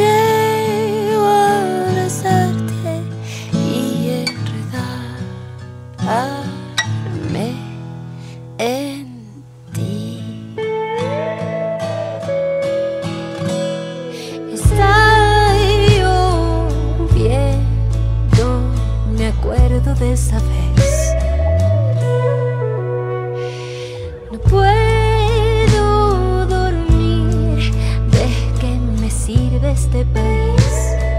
llevo a abrazarte y enredarme en ti. Está lloviendo, me acuerdo de esa vez. No puedo dormir, ¿de qué me sirve este país?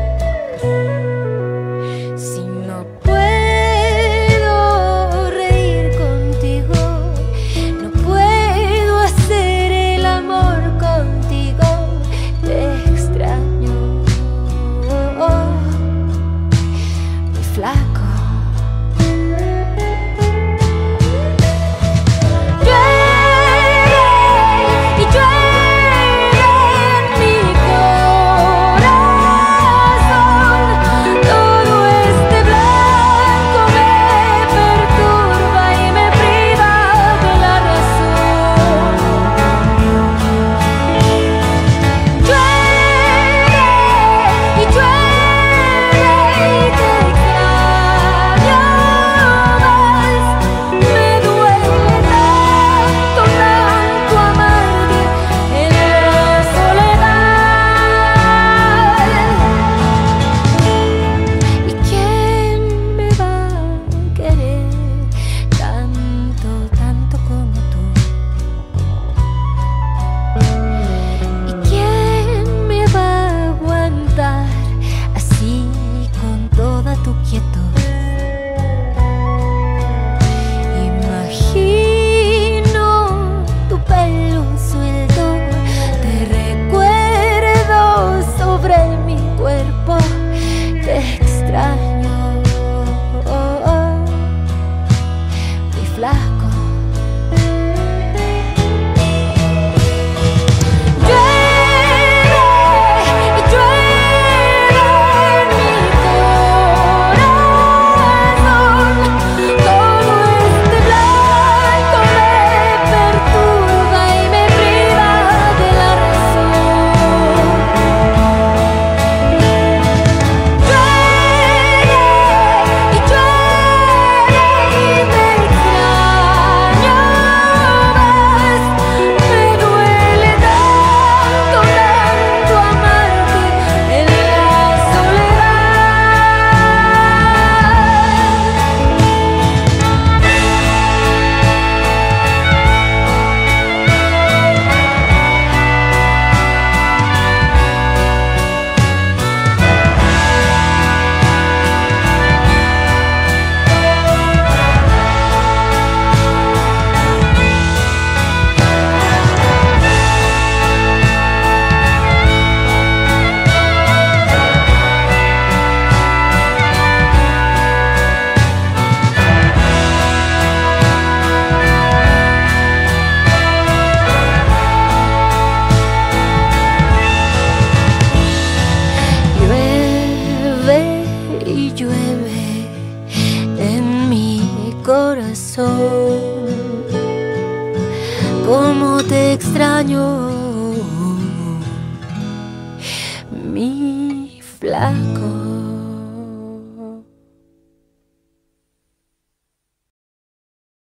Si no puedo reír contigo, no puedo hacer el amor contigo. Te extraño, mi flaco. Imagino tu pelo suelto, te recuerdo sobre mi cuerpo. Te extraño, mi flaco. Y llueve en mi corazón. Cómo te extraño, mi flaco.